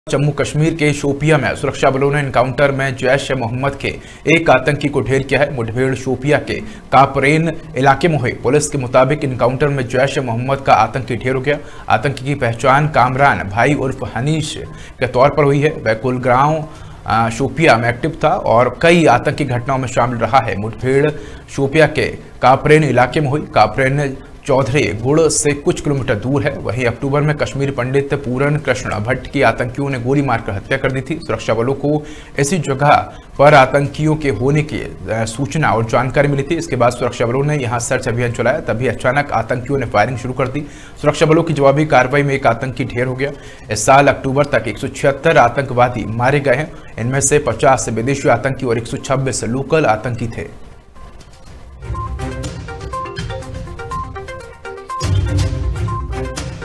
जम्मू कश्मीर के शोपिया में सुरक्षा बलों ने एनकाउंटर में जैश-ए-मोहम्मद के एक आतंकी को ढेर किया है। मुठभेड़ शोपिया के कापरेन इलाके में हुई। पुलिस के मुताबिक एनकाउंटर में जैश-ए-मोहम्मद का आतंकी ढेर हो गया। आतंकी की पहचान कामरान भाई उर्फ हनीश के तौर पर हुई है। वह कुलगांव शोपिया में एक्टिव था और कई आतंकी घटनाओं में शामिल रहा है। मुठभेड़ शोपिया के कापरेन इलाके में हुई। कापरेन चौधरी गुड़ से कुछ किलोमीटर दूर है। वहीं अक्टूबर में कश्मीरी पंडित पूरन कृष्ण भट्ट की आतंकियों ने गोली मारकर हत्या कर दी थी। सुरक्षा बलों को इसी जगह पर आतंकियों के होने की सूचना और जानकारी मिली थी। इसके बाद सुरक्षा बलों ने यहां सर्च अभियान चलाया, तभी अचानक आतंकियों ने फायरिंग शुरू कर दी। सुरक्षा बलों की जवाबी कार्रवाई में एक आतंकी ढेर हो गया। इस साल अक्टूबर तक 176 आतंकवादी मारे गए हैं। इनमें से 50 विदेशी आतंकी और 126 लोकल आतंकी थे।